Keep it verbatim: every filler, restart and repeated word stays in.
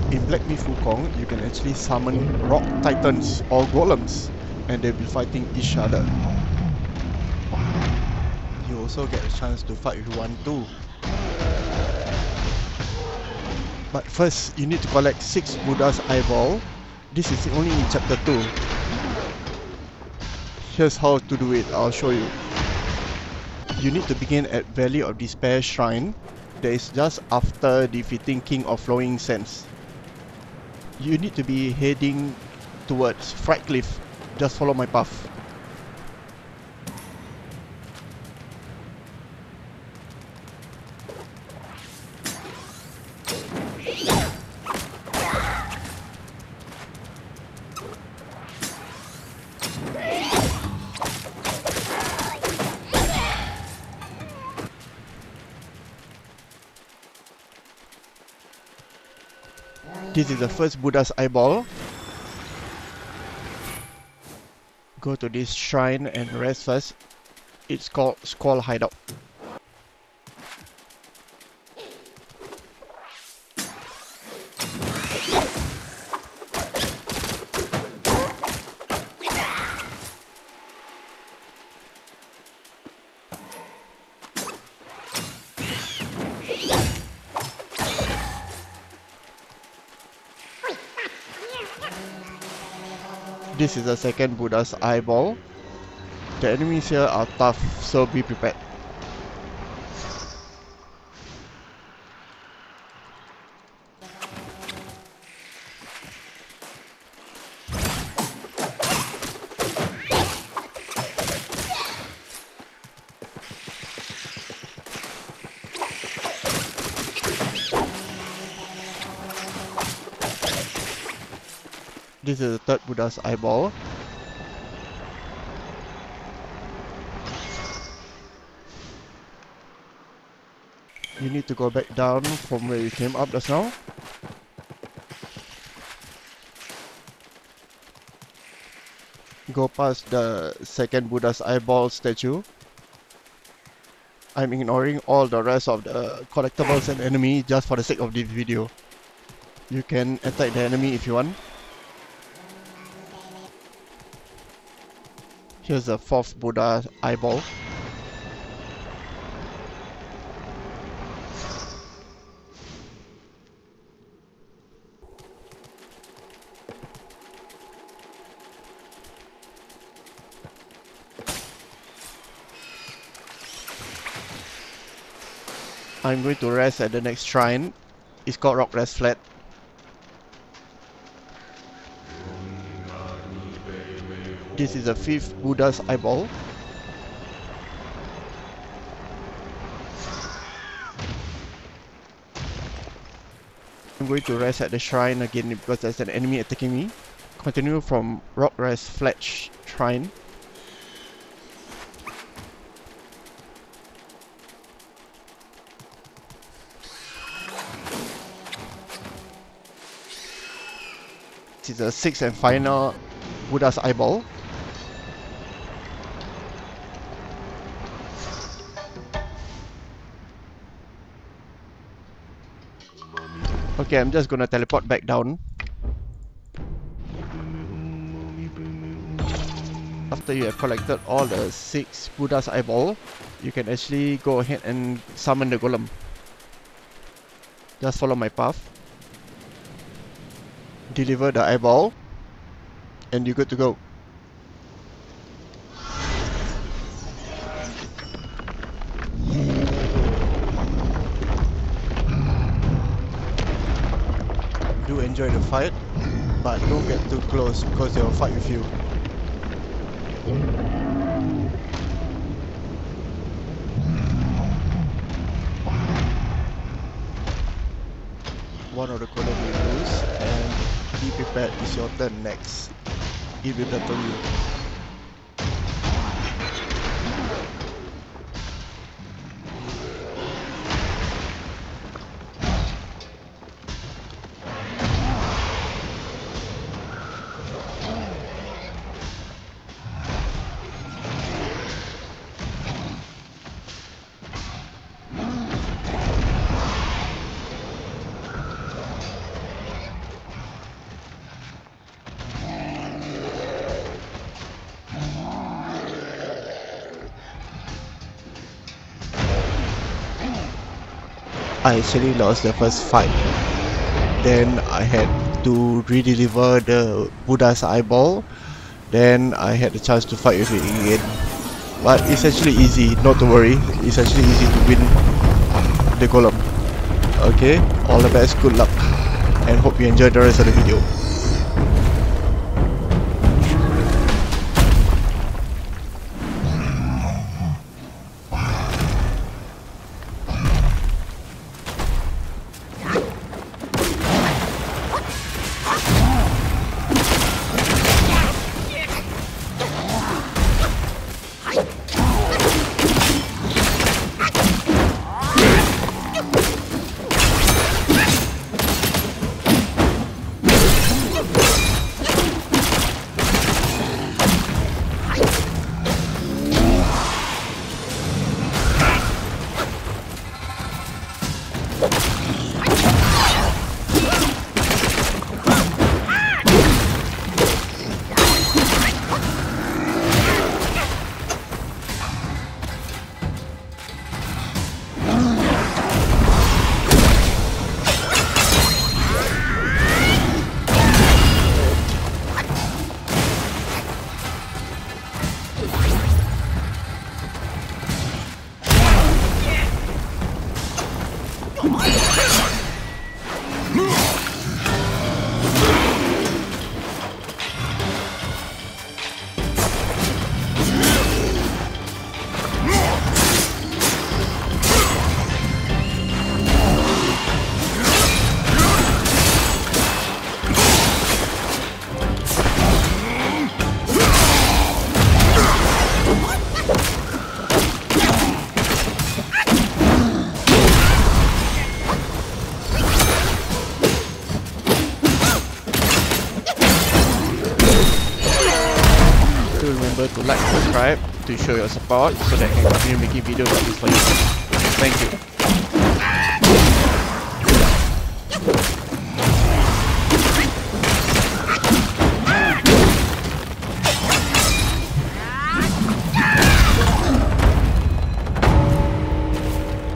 In Black Myth Wukong, you can actually summon rock titans or golems, and they'll be fighting each other. You also get a chance to fight if you want to. But first, you need to collect six Buddha's eyeball. This is only in chapter two. Here's how to do it, I'll show you. You need to begin at Valley of Despair Shrine. That is just after defeating King of Flowing Sands. You need to be heading towards Fright Cliff. Just follow my path. This is the first Buddha's eyeball. Go to this shrine and rest first. It's called Squall Hideout. This is the second Buddha's eyeball. The enemies here are tough, so be prepared. This is the third Buddha's eyeball. You need to go back down from where you came up just now. Go past the second Buddha's eyeball statue. I'm ignoring all the rest of the collectibles and enemy just for the sake of this video. You can attack the enemy if you want. Here's the fourth Buddha eyeball. I'm going to rest at the next shrine. It's called Rock Rest Flat. This is the fifth Buddha's eyeball. I'm going to rest at the shrine again because there's an enemy attacking me. Continue from Rock Rest Flat Shrine. This is the sixth and final Buddha's eyeball. Okay, I'm just gonna teleport back down. After you have collected all the six Buddha's eyeball, you can actually go ahead and summon the golem. Just follow my path. Deliver the eyeball, and you're good to go. Do enjoy the fight, but don't get too close because they'll fight with you. One of the golem will lose, and be prepared, it's your turn next. It will battle you. I actually lost the first fight. Then I had to redeliver the Buddha's eyeball. Then I had the chance to fight with it again. But it's actually easy, not to worry. It's actually easy to win the Golem. Okay, all the best, good luck, and hope you enjoy the rest of the video. Remember to like and subscribe to show your support so that I can continue making videos like this for you. Thank you.